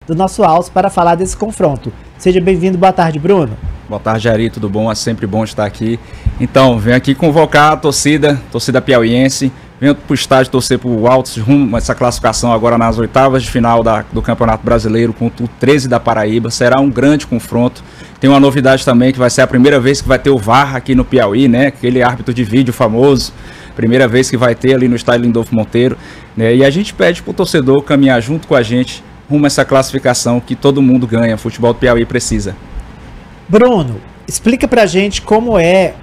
do nosso Altos para falar desse confronto. Seja bem-vindo, boa tarde, Bruno. Boa tarde, Ari, tudo bom? É sempre bom estar aqui. Então, venho aqui convocar a torcida piauiense, venho para o estádio torcer para o Altos, rumo a essa classificação agora nas oitavas de final do Campeonato Brasileiro contra o 13 da Paraíba. Será um grande confronto. Tem uma novidade também, que vai ser a primeira vez que vai ter o VAR aqui no Piauí, né? Aquele árbitro de vídeo famoso. Primeira vez que vai ter ali no estádio Lindolfo Monteiro, né? E a gente pede para o torcedor caminhar junto com a gente rumo a essa classificação que todo mundo ganha. O futebol do Piauí precisa. Bruno, explica pra gente como é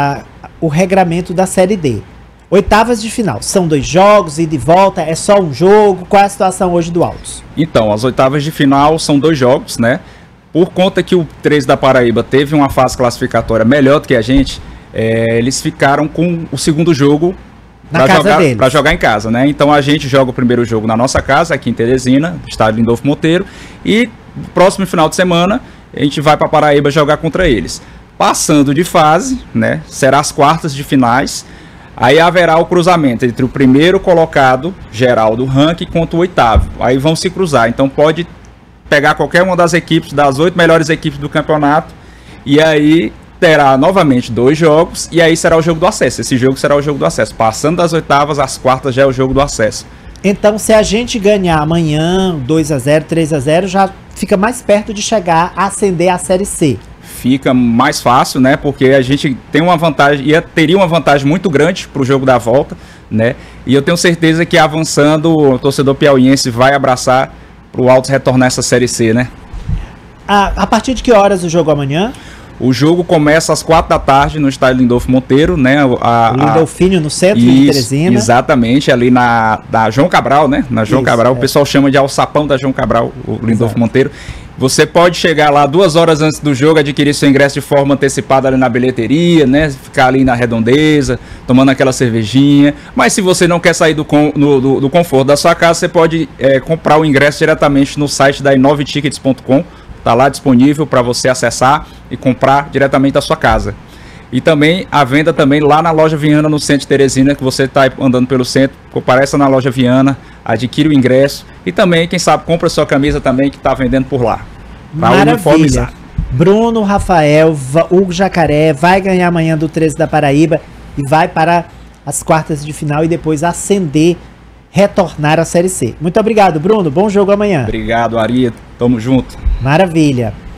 o regramento da Série D. Oitavas de final, são 2 jogos, ida e volta, é só um jogo? Qual é a situação hoje do Altos? Então, as oitavas de final são 2 jogos, né? Por conta que o 13 da Paraíba teve uma fase classificatória melhor do que a gente, eles ficaram com o segundo jogo para jogar em casa, né? Então a gente joga o primeiro jogo na nossa casa, aqui em Teresina, estádio Lindolfo Monteiro, e no próximo final de semana a gente vai para Paraíba jogar contra eles. Passando de fase, né? Será as quartas de finais. Aí haverá o cruzamento entre o primeiro colocado geral do ranking contra o 8º. Aí vão se cruzar. Então pode pegar qualquer uma das equipes, das 8 melhores equipes do campeonato, e aí terá novamente 2 jogos, e aí será o jogo do acesso. Esse jogo será o jogo do acesso. Passando das oitavas, as quartas já é o jogo do acesso. Então, se a gente ganhar amanhã 2-0, 3-0, já fica mais perto de chegar a ascender a Série C. Fica mais fácil, né? Porque a gente tem uma vantagem, teria uma vantagem muito grande para o jogo da volta, né? E eu tenho certeza que avançando, o torcedor piauiense vai abraçar para o Altos retornar essa Série C, né? A partir de que horas o jogo amanhã? O jogo começa às 4 da tarde no estádio Lindolfo Monteiro, né? O Lindolfinho, no centro de Teresina. Exatamente, ali na João Cabral, né? Na João Cabral, o pessoal chama de Alçapão da João Cabral, o Lindolfo Monteiro. Você pode chegar lá 2 horas antes do jogo, adquirir seu ingresso de forma antecipada ali na bilheteria, né? Ficar ali na redondeza, tomando aquela cervejinha. Mas se você não quer sair do conforto da sua casa, você pode comprar o ingresso diretamente no site da inovetickets.com. Está lá disponível para você acessar e comprar diretamente da sua casa. E também a venda também lá na loja Viana, no centro de Teresina, que você está andando pelo centro, compareça na loja Viana, adquire o ingresso e também, quem sabe, compra sua camisa também que está vendendo por lá. Maravilha. Bruno, Rafael, Hugo Jacaré vai ganhar amanhã do 13 da Paraíba e vai para as quartas de final e depois ascender, retornar à Série C. Muito obrigado, Bruno. Bom jogo amanhã. Obrigado, Ari. Tamo junto. Maravilha.